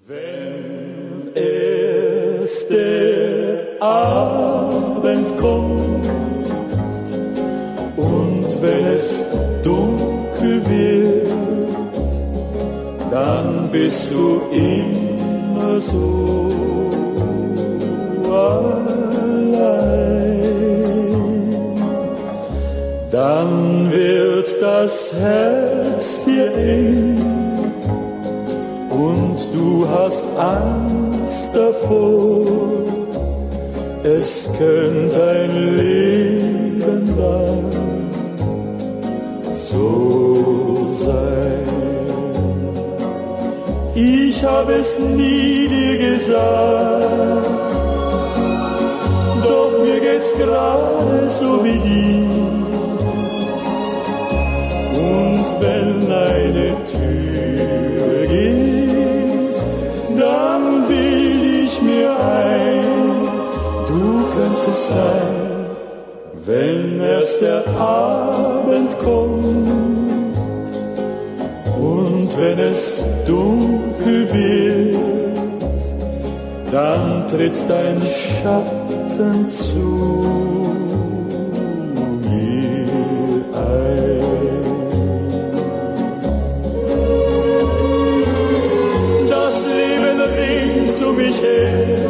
Wenn erst der Abend kommt und wenn es dunkel wird, dann bist du immer so allein. Dann wird das Herz dir eng und du hast Angst davor, es könnte ein Leben lang so sein. Ich habe es nie dir gesagt, doch mir geht's gerade so wie dir. Und wenn eine Tür geht, dann bild ich mir ein, du könntest es sein, wenn erst der Abend kommt und wenn es dunkel wird, dann tritt dein Schatten zu mir ein. Das Leben rings um mich her,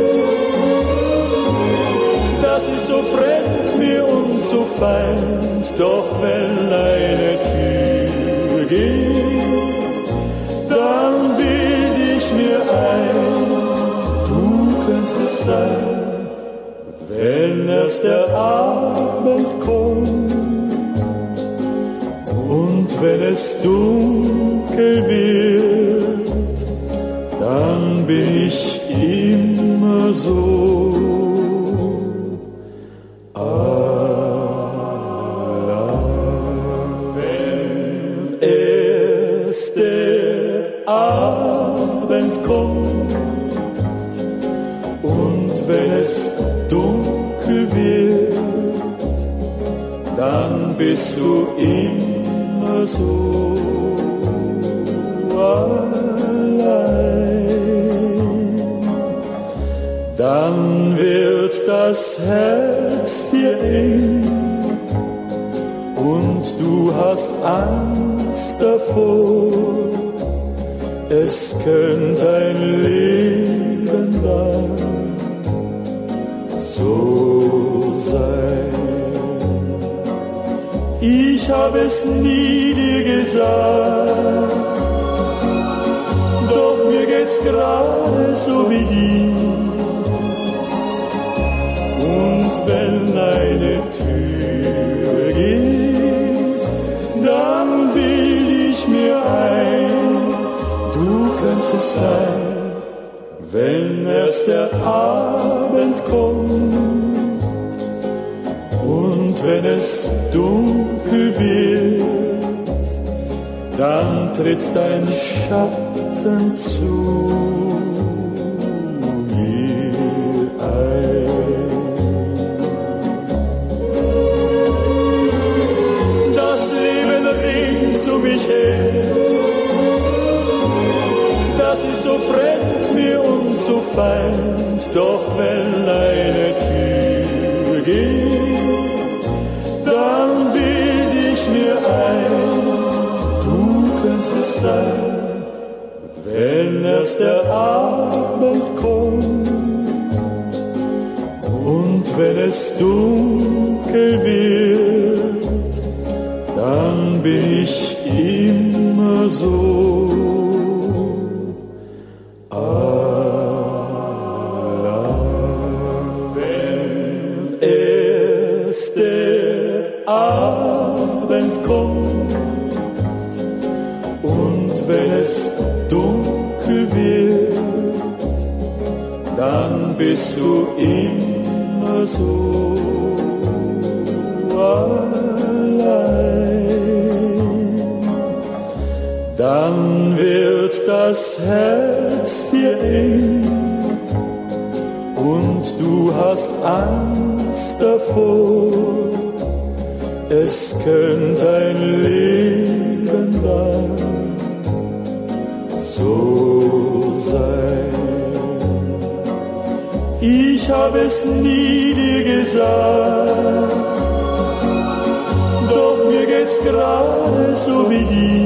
das ist so fremd mir und so feind, doch wenn eine Tür geht, dann bild ich mir ein, du könntest es sein, wenn erst der Abend kommt und wenn es dunkel wird, dann bin ich immer so allein. Wenn erst der Abend kommt und wenn es dunkel wird, dann bist du immer so allein. Dann wird das Herz dir eng und du hast Angst davor, es könnte ein Leben lang so sein. Ich habe es nie dir gesagt, doch mir geht's gerade so wie dir. Und wenn eine Tür geht, dann bild ich mir ein, du könntest es sein, wenn erst der Abend kommt und wenn es dunkel wird, dann tritt dein Schatten zu mir ein. Das Leben rings um mich her, das ist so fremd mir und so feind, doch wenn eine Tür geht, dann bild ich mir ein, du könntest es sein, wenn erst der Abend kommt und wenn es dunkel wird, dann bin ich immer so allein. Wenn erst der Abend kommt und wenn es dunkel wird, dann bist du immer so allein. Dann wird das Herz dir eng und du hast Angst davor, es könnte ein Leben lang so sein. Ich habe es nie dir gesagt, doch mir geht's gerade so wie dir.